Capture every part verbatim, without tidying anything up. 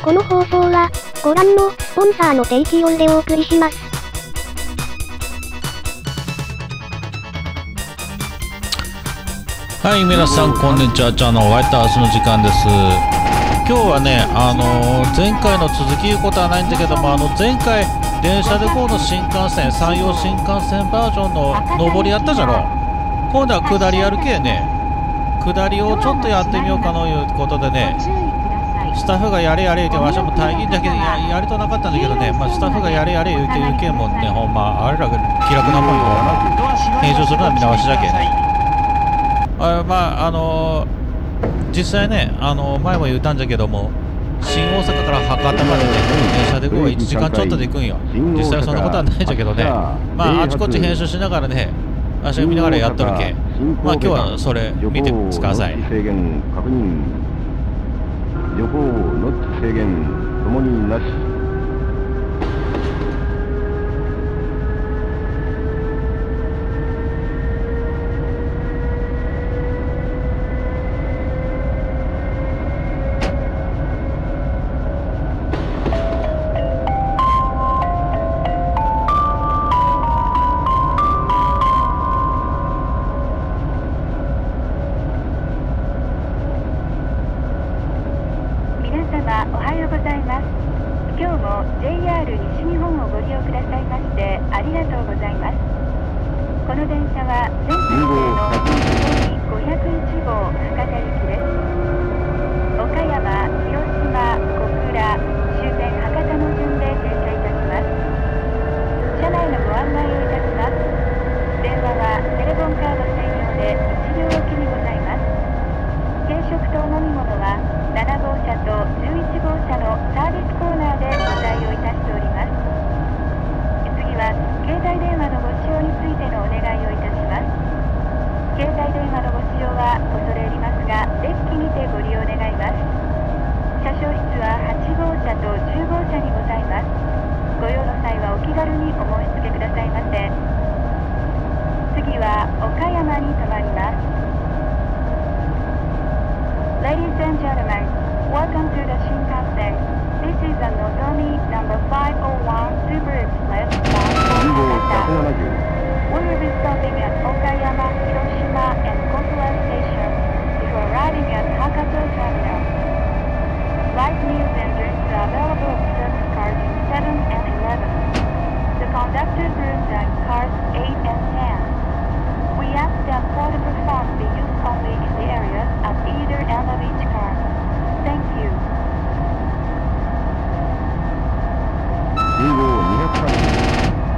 この放送は、ご覧のスポンサーの提供でお送りします。 はい、皆さんこんにちは。チャのホワイトハウスの時間です。今日はね、あのー、前回の続きいうことはないんだけども、あの前回電車でこうの新幹線、山陽新幹線バージョンの上りやったじゃろ。今度は下りやるけね、下りをちょっとやってみようかのいうことでね、スタッフがやれやれ言うて、わしも大変だけど や, やりとなかったんだけどね、まあ、スタッフがやれやれ言うて言うけんもんね、ほんまあれらが気楽なもんよ。編集するのはみんなわしだけね。あまああのー、実際ね、あのー、前も言ったんだけども、新大阪から博多までね、電車でこういちじかんちょっとで行くんよ。実際そんなことはないんだけどね、まああちこち編集しながらね、足が見ながらやっとるけ、まあ今日はそれ見てください。 制限確認、旅行ノッチ制限ともになし。 おはようございます。今日も ジェイアール 西日本をご利用くださいましてありがとうございます。この電車は全線のごひゃくいちごう博多行きです。岡山、広島、小倉、終点博多の順で停車いたします。車内のご案内をいたします。電話はテレフォンカード専用でいちびょうおきにございます。軽食とお飲み物はななごうしゃとじゅういちごうしゃのサービスコーナーでご対応いたしております。次は携帯電話のご使用についてのお願いをいたします。携帯電話のご使用は恐れ入りますがデッキにてご利用願います。車掌室ははちごうしゃとじゅうごうしゃにございます。ご用の際はお気軽にお申し付けくださいませ。次は岡山に停まります。Ladies and gentlemen, welcome to the Shinkansen. This is a Nozomi number five oh one Super Express bound for Hakata. We will be stopping at Okayama, Hiroshima, and Kokura stations before arriving at Hakata Terminal. Light meals and drinks are available in service cars in seven and eleven. The conductor's rooms are in cars eight and ten. We ask that portable phones be used only in the areas at either end of each car. Thank you. 信号にひゃくさんじゅう。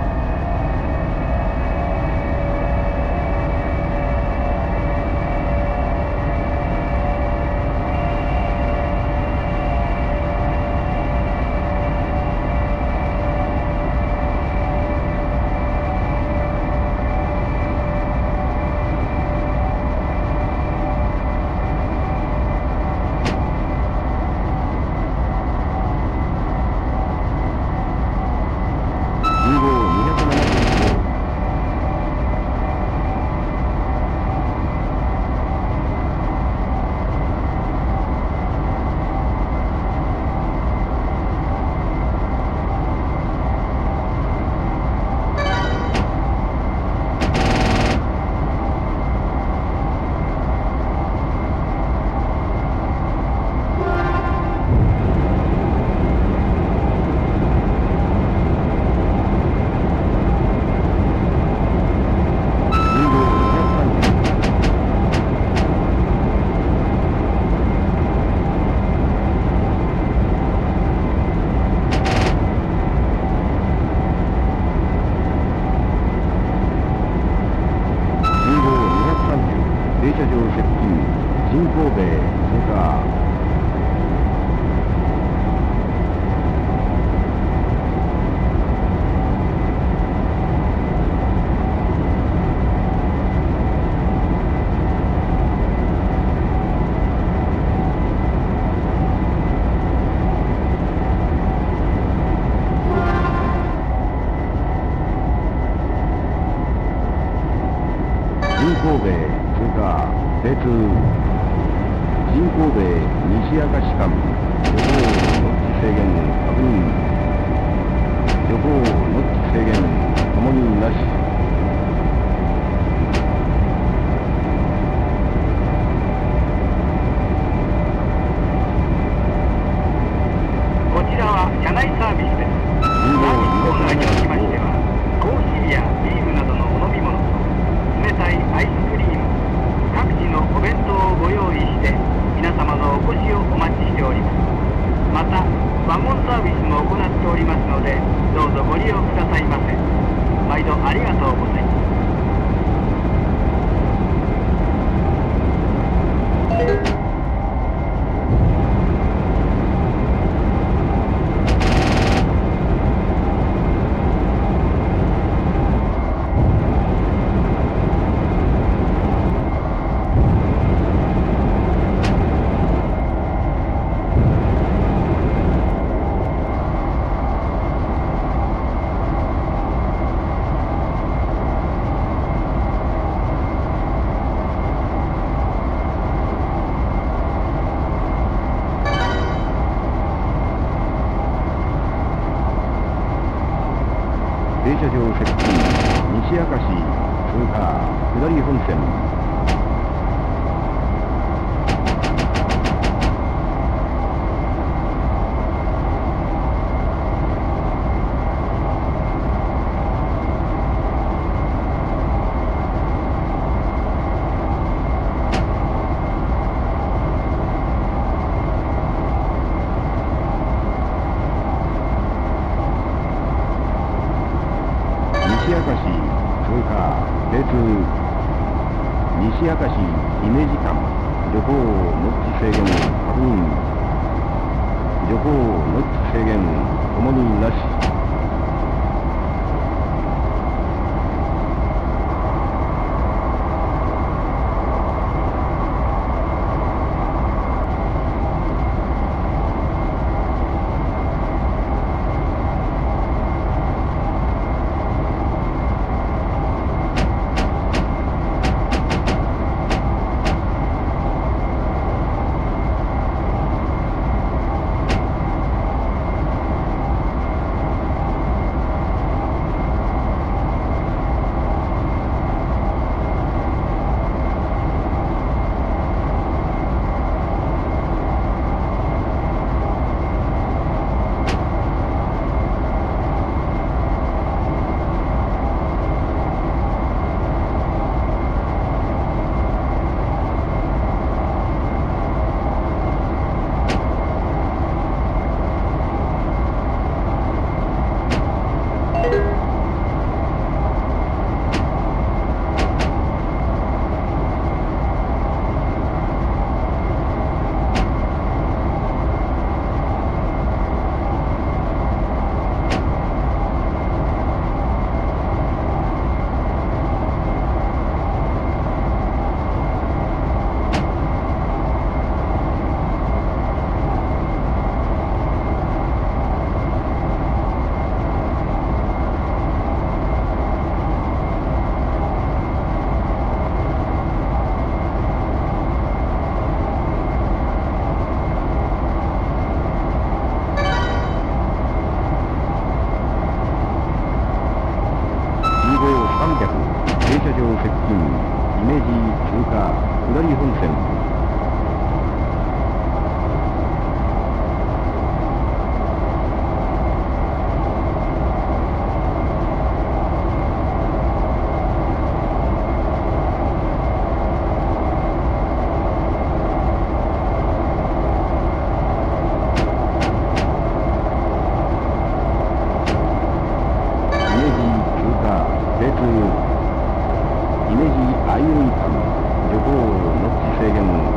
停車場接近、新神戸通過。新神戸通過、停通。新神戸西明石間、ご号の制限確認。旅行ノッチ制限ともになし。 こちらは車内サービスです。サービスコーナーにおきましては、コーヒーやビールなどのお飲み物と冷たいアイスクリーム、各自のお弁当をご用意して皆様のお越しをお待ちしております。またワゴンサービスも行っておりますので、どうぞご利用くださいませ。毎度ありがとうございます。 停車場接近、西明石通過、下り本線。西明石通過、停通。西明石イメージ館、徐行ノッチ制限確認。徐行ノッチ制限ともになし。停車場接近、姫路通過、下り本線。停通、姫路相生間、徐行ノッチ制限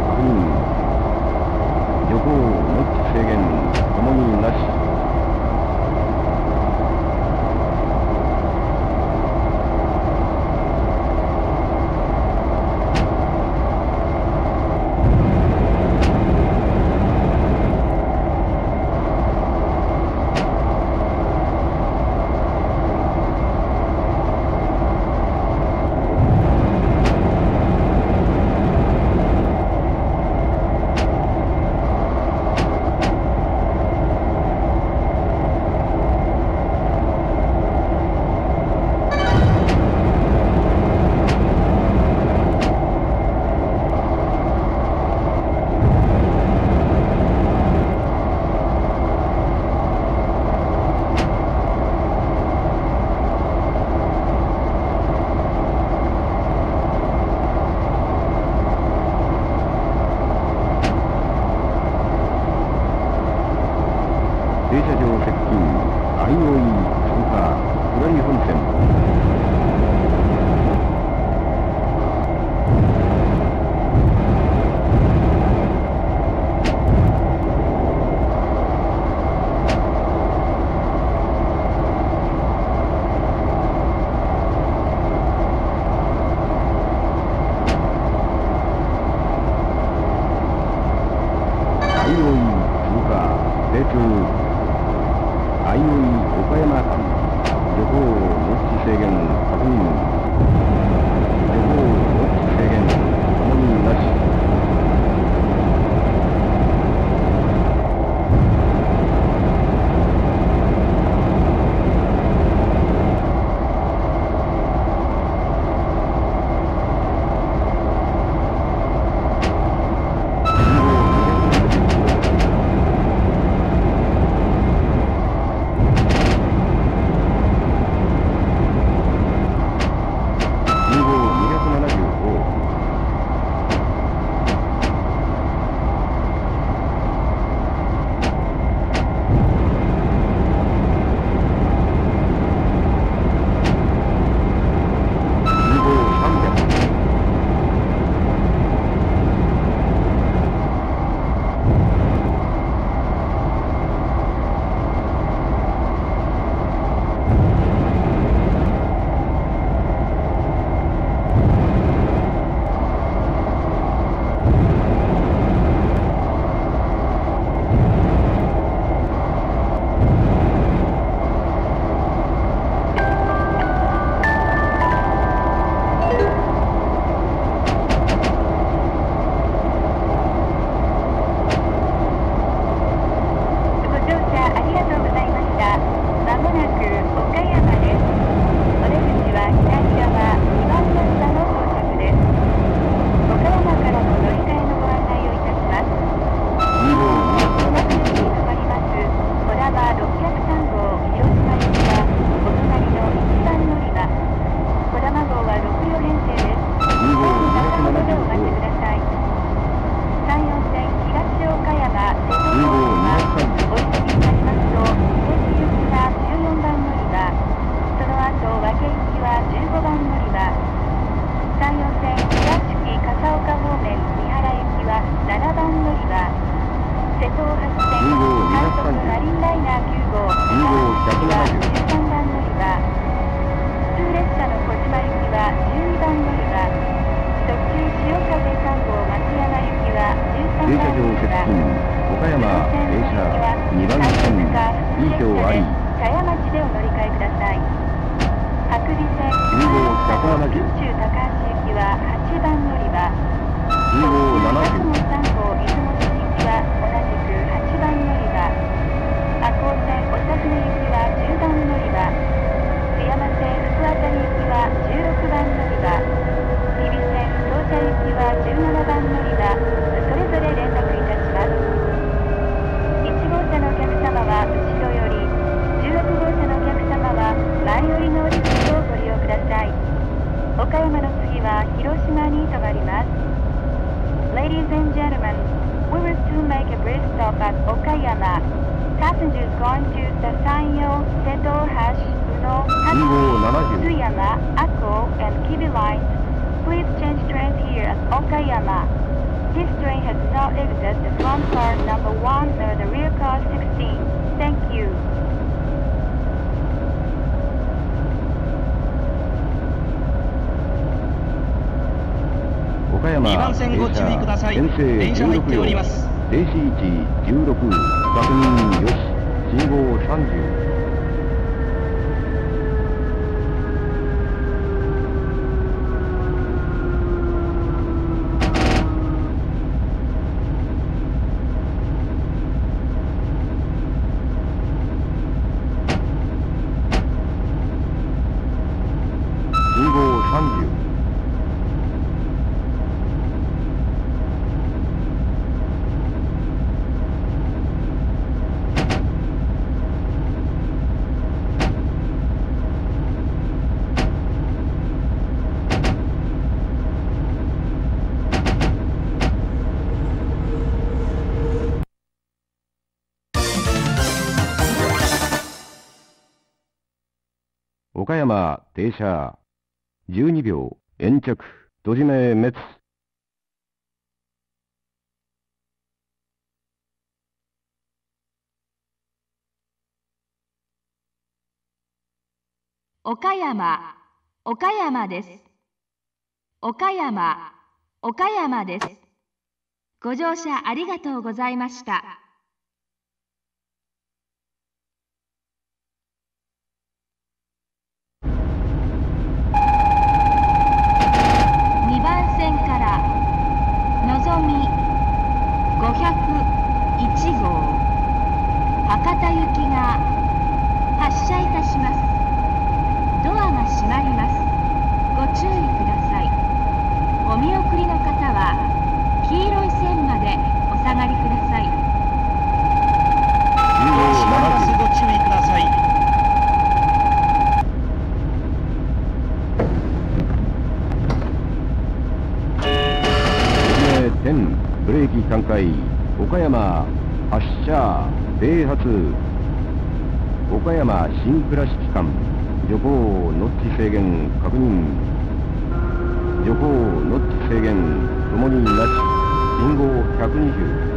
相生通過下り本線。 Ladies and gentlemen, we will soon make a brief stop at Okayama. Passengers going to the Sanyo, Seto, Hash, Uno, Hatsushi, Tsuyama, Akko, and Kibi lines, please change trains here at Okayama. This train has no exit the front car number one nor the rear car sixteen. Thank you. にばん線ご注意ください。電車入っております。 停止位置じゅうろく、確認よし、信号さんじゅう。信号さんじゅう。 岡山停車。じゅうにびょう延着。閉じ目滅。 岡山、岡山です。岡山、岡山です。ご乗車ありがとうございました。にばん線からのぞみごひゃくいちごう博多行きが発車いたします。ドアが閉まります。ご注意ください。お見送りの方は黄色い線までお下がりください。 ドア閉まります。ご注意ください。 点ブレーキさんかい。岡山発車。停発。岡山新倉敷間徐行ノッチ制限確認。徐行ノッチ制限ともになし。信号ひゃくにじゅう。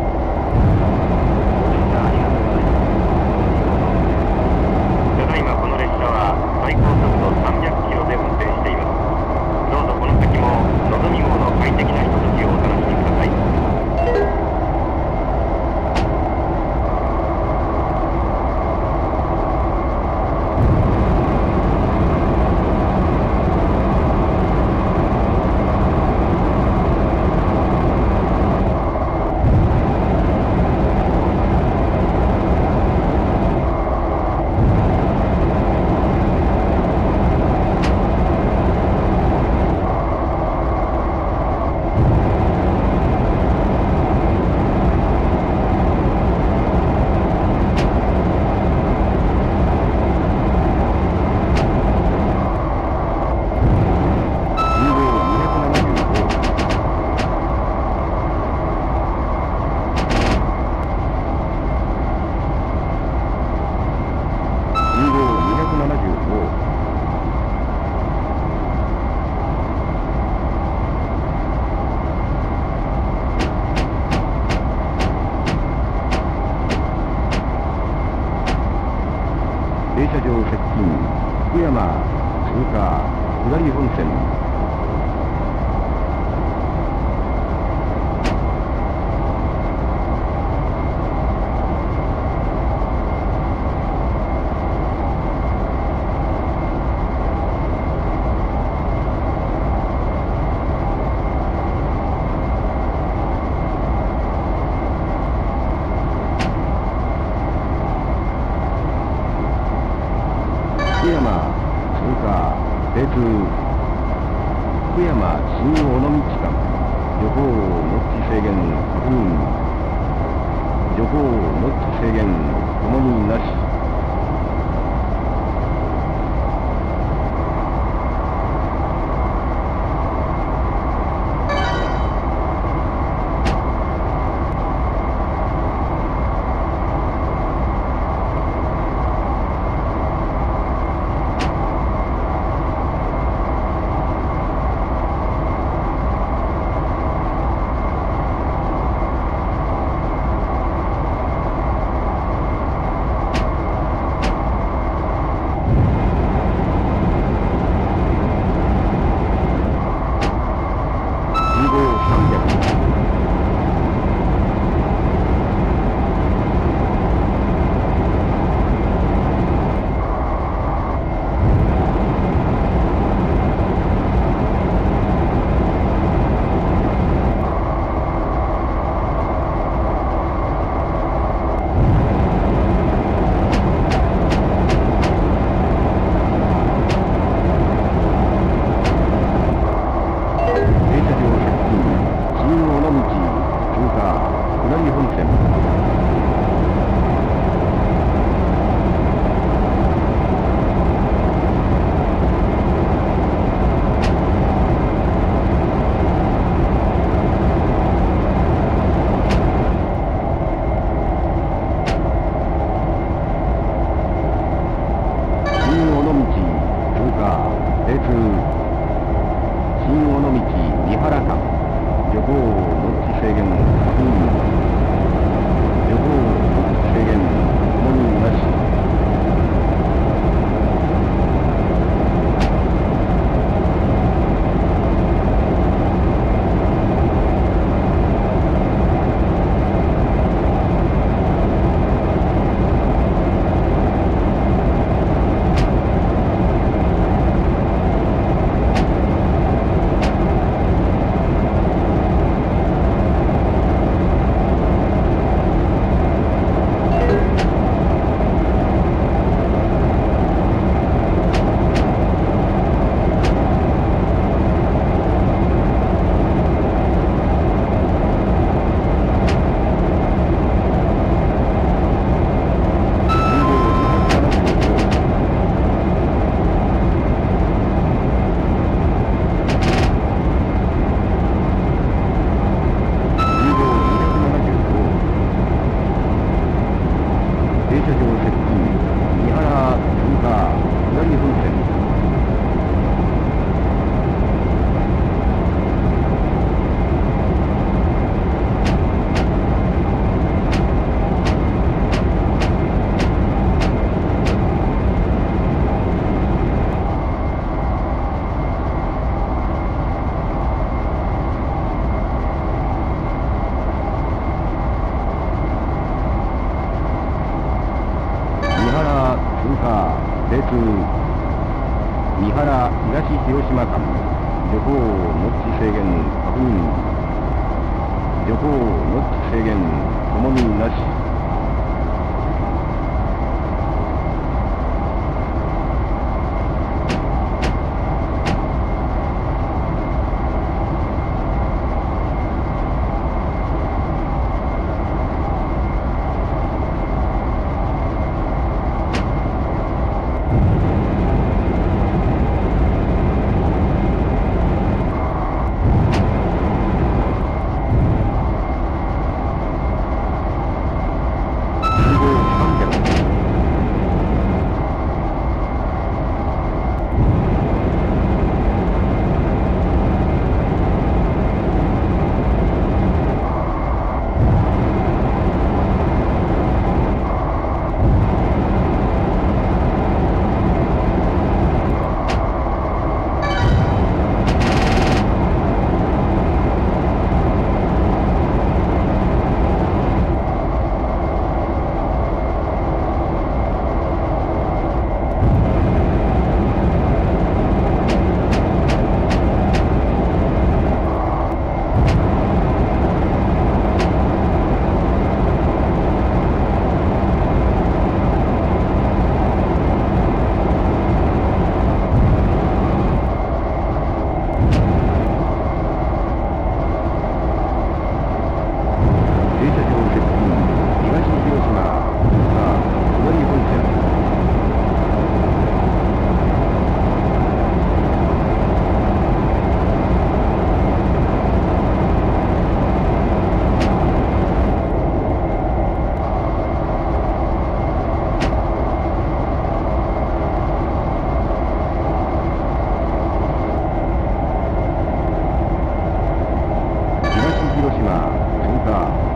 こ車場接近福山通過下り本線。福山通過停通福山新尾道間徐行ノッチ制限確認徐行ノッチ制限ともになし。三原東広島間徐行ノッチ制限確認徐行ノッチ制限ともになし。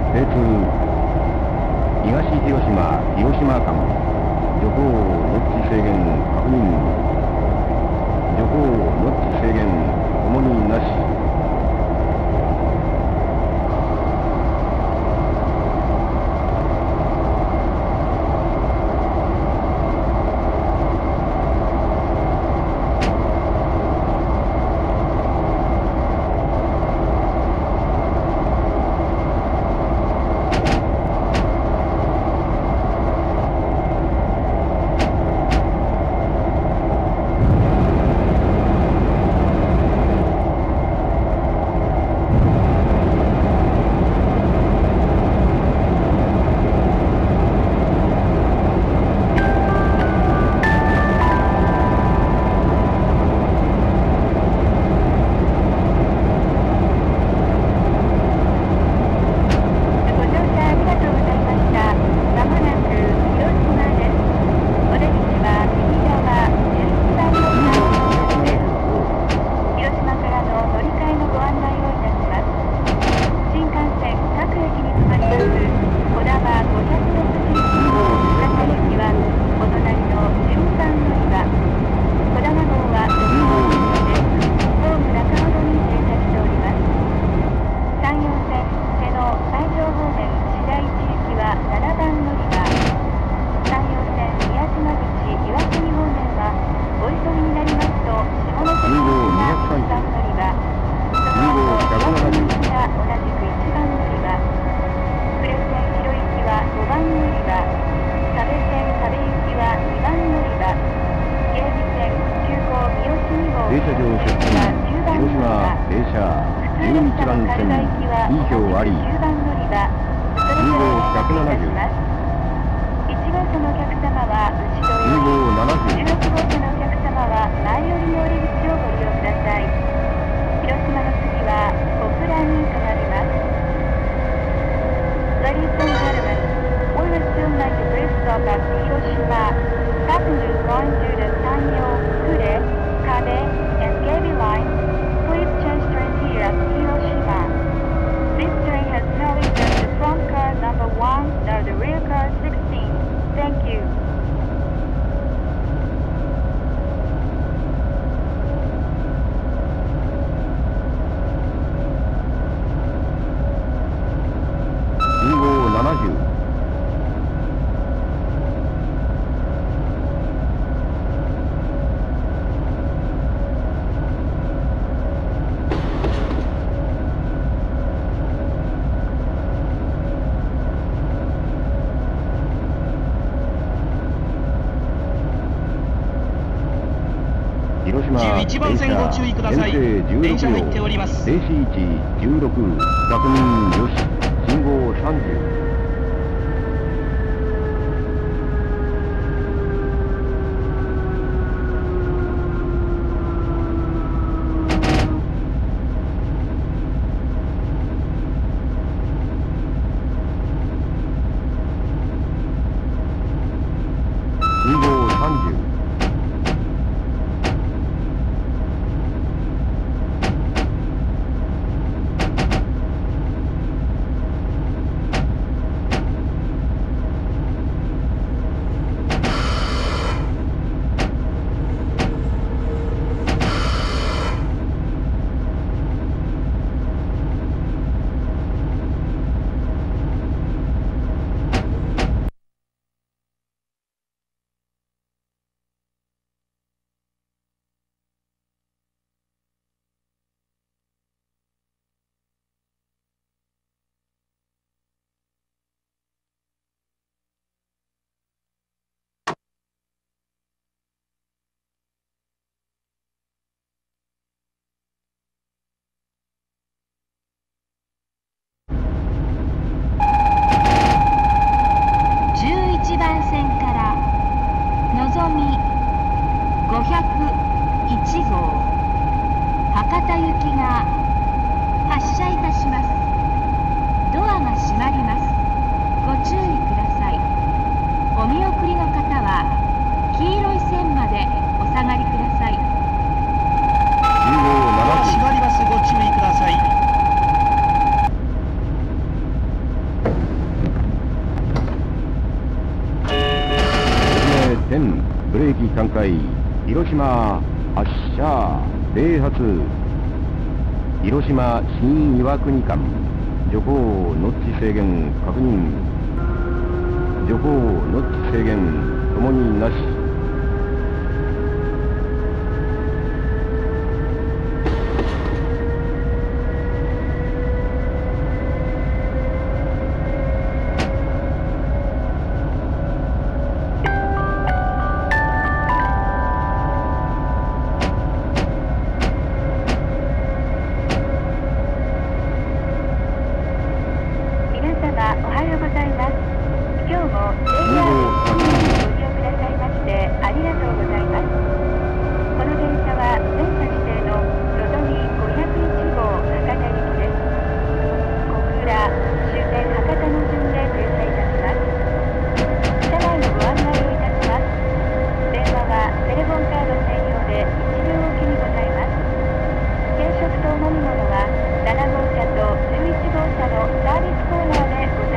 平通東広島広島間徐行ノッチ制限確認。徐行ノッチ制限ともになし。 じゅういちばん線ご注意ください。電車入っております。 停止位置じゅうろく確認よし。信号さんじゅう。 広島発車米発広島新岩国間徐行ノッチ制限確認徐行ノッチ制限ともになし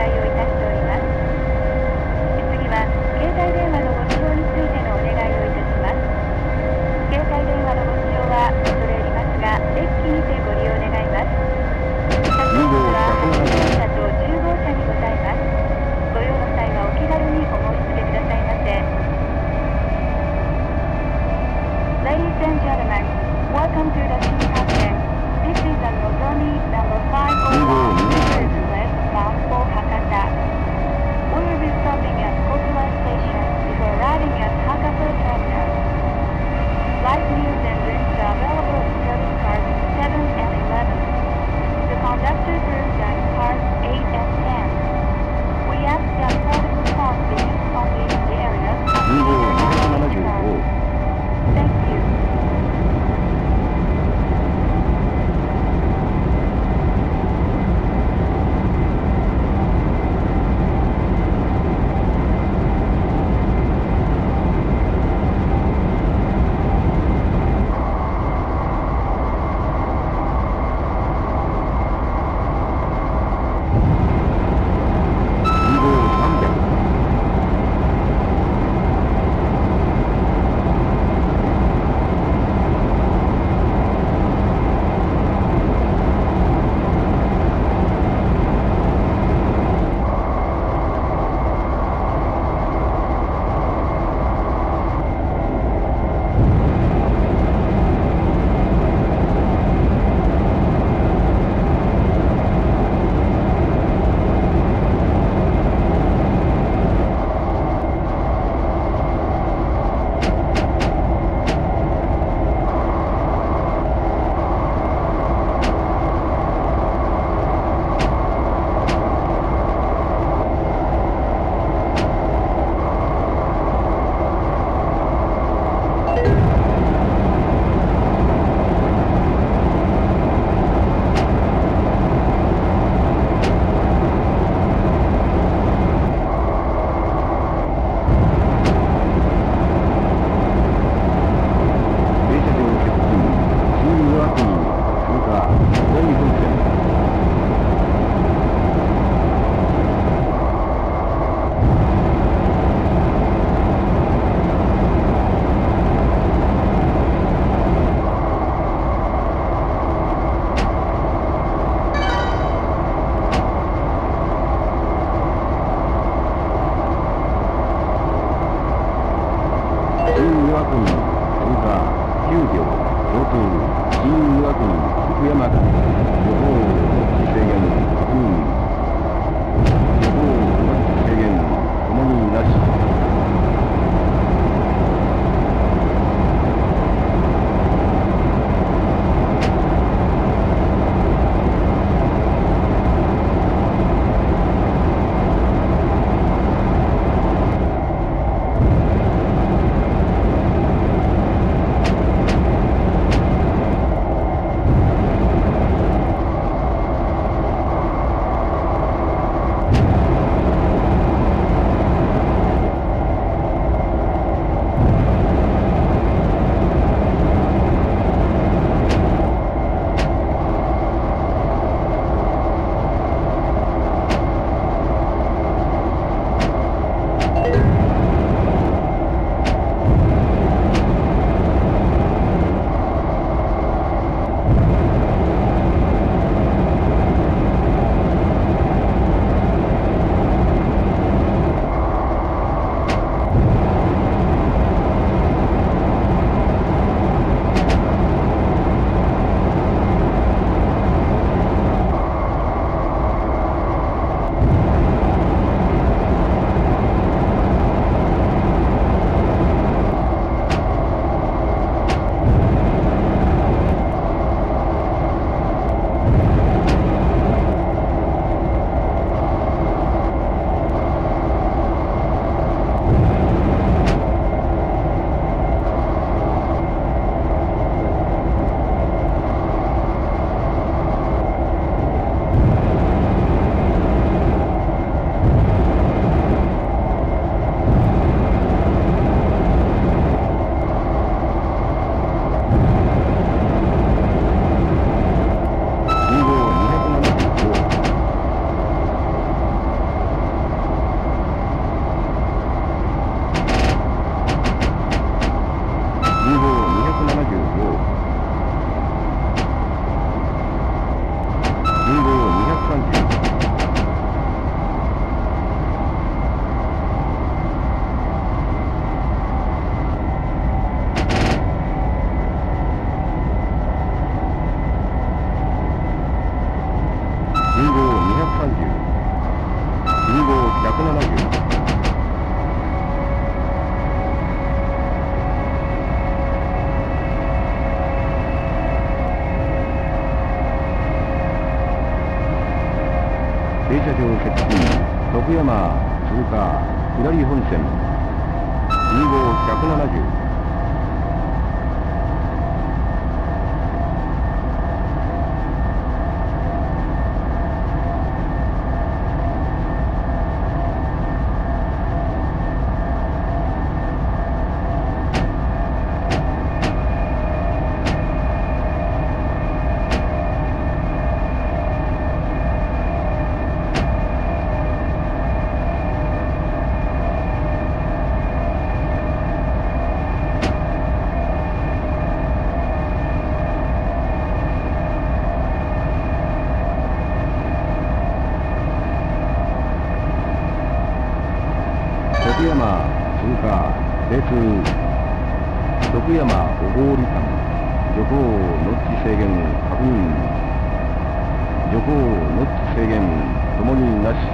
携帯電話のご使用についてのお願いをいたし号ひゃくななじゅう。停車場接近、徳山通過、下り本線、に号ひゃくななじゅう。徳山通過、列、徳山小郡間、徐行ノッチ制限確認、徐行ノッチ制限ともになし。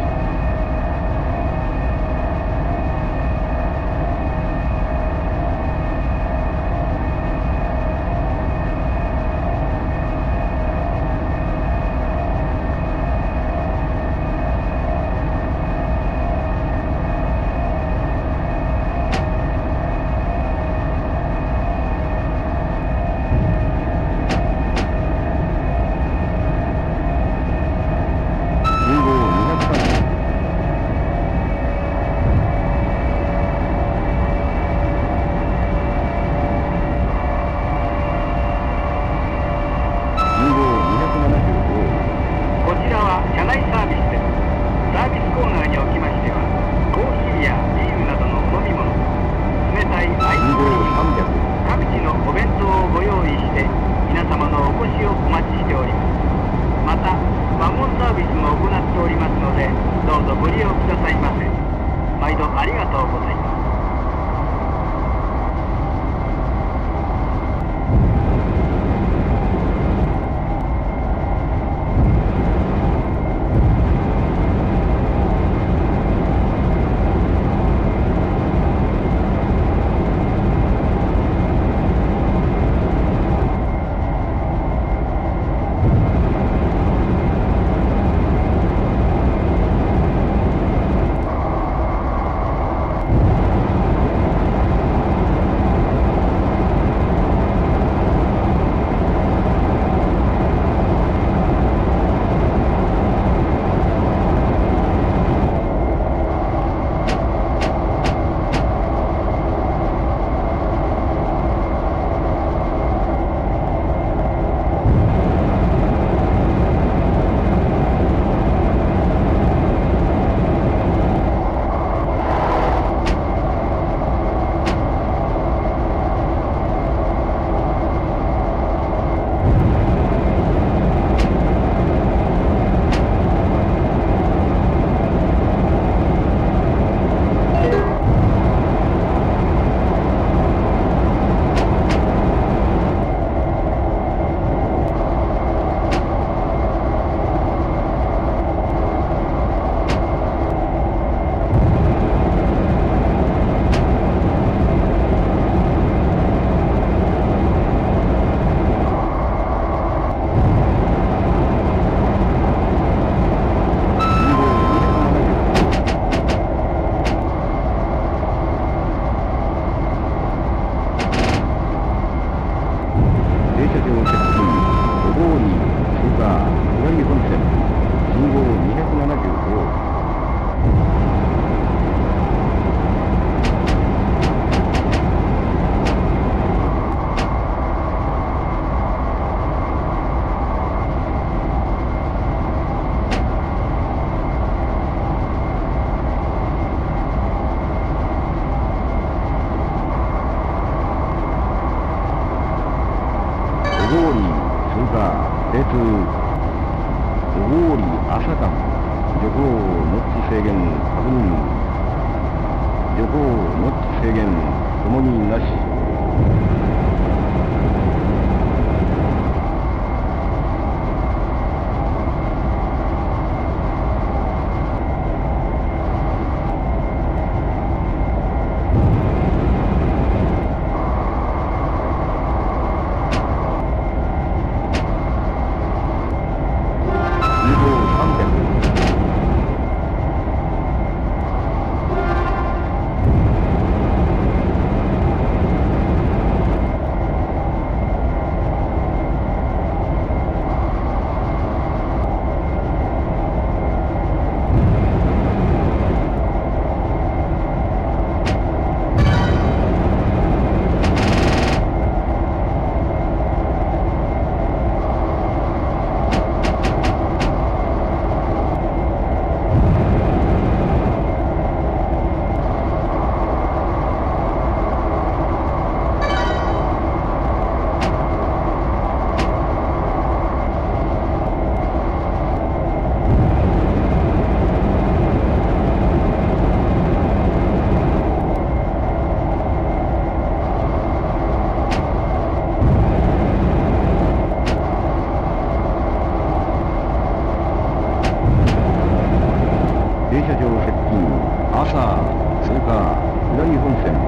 朝通過下り本線。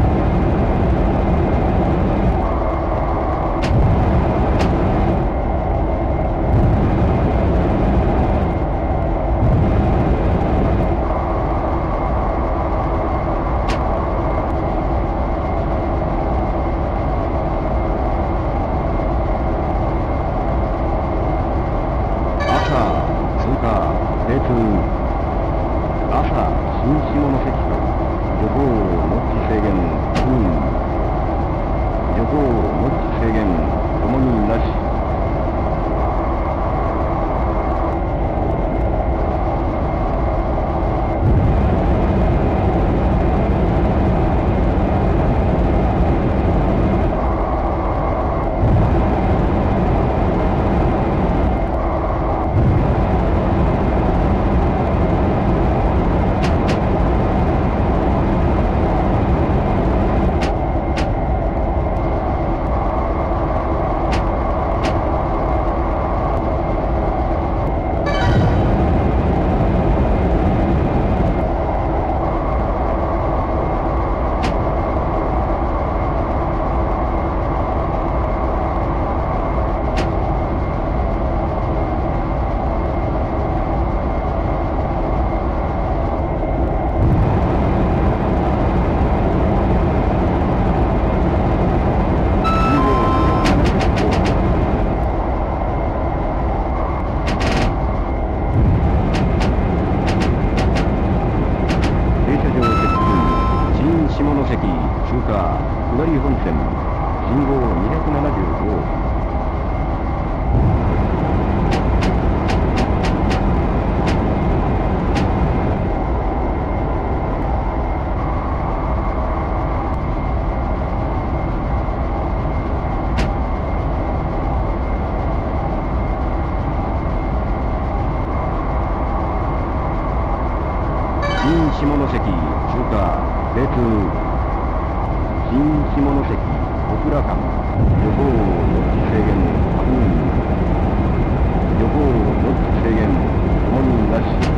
下関通過レーツ新下関小倉間旅行乗機制限確認旅行乗機制限ともになし。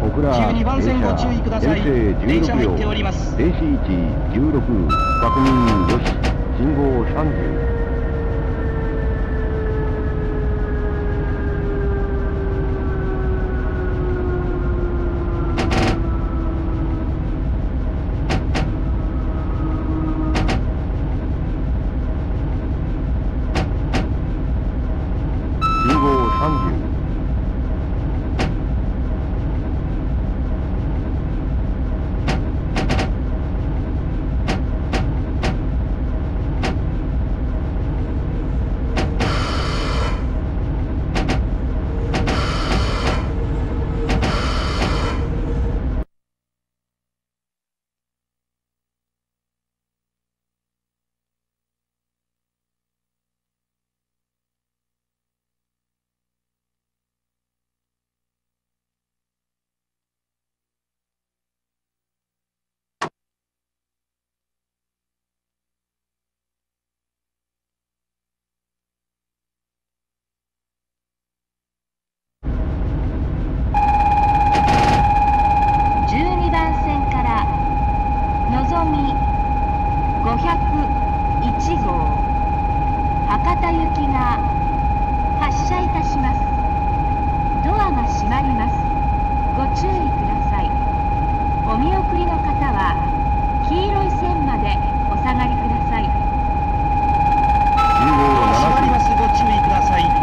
じゅうにばん線ご注意ください。電車入っております。 停止位置じゅうろく、確認よし、信号さんじゅう。 ごひゃくいちごう博多行きが発車いたします。ドアが閉まります。ご注意ください。お見送りの方は黄色い線までお下がりください。 ドア閉まります。ご注意ください。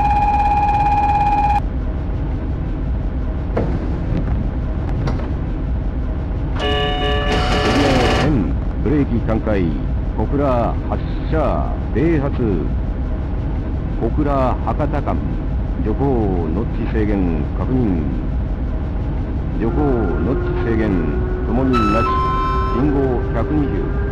ブレーキ完開。小倉発車米発小倉博多間徐行ノッチ制限確認。徐行ノッチ制限ともになし。信号ひゃくにじゅう。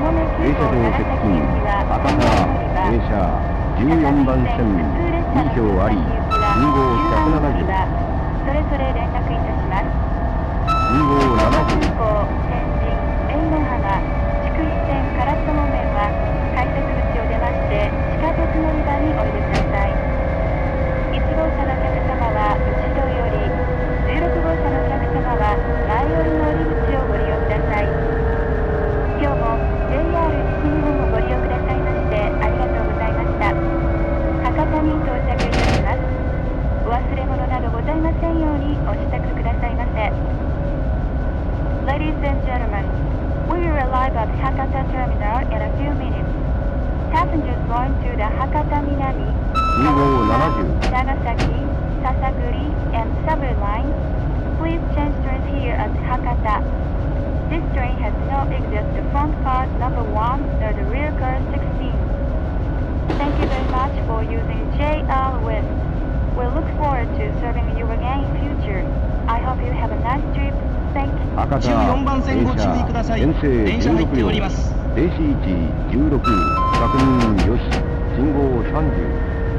停車場接近博多停車じゅうよんばん線 に 票あり信号ひゃくななじゅうそれぞれ連絡いたします。 信号ななじゅう天神、縁の花、筑肥線唐友面は改札口を出まして地下鉄乗り場においでください。いち号車のお客様は後ろより、じゅうろく号車のお客様は前寄りの降り口をご利用ください。今日も ジェイアール 西日本をご利用くださいましてありがとうございました。博多に到着いたします。お忘れ物などございませんようにお支度くださいませ。Ladies and gentlemen, we will arrive at Hakata Terminal in a few minutes. Passengers going to the Hakata Minami, 信号ななじゅう Nagasaki, Sasaguri, and Subway lines, please change trains here at Hakata. This train has no exit the front cars number one nor the rear cars sixteen. Thank you very much for using J R West. We look forward to serving you again in future. I hope you have a nice trip. Thank you. 博多じゅうよんばん線ご注意ください。 編成電車入っております。 停止位置じゅうろく確認よし信号さんじゅう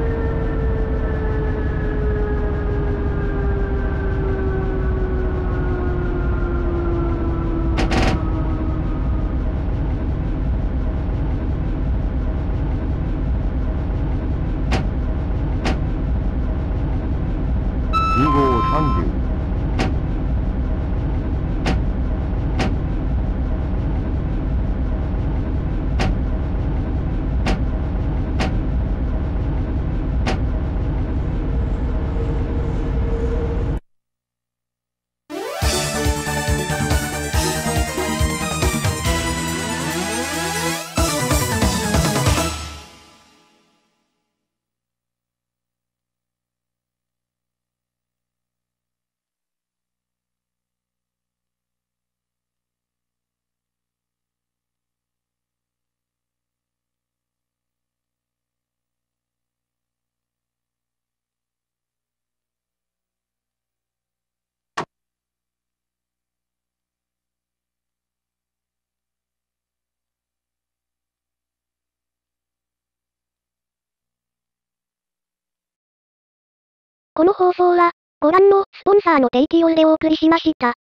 信号さんじゅうこの放送は、ご覧のスポンサーの提供でお送りしました。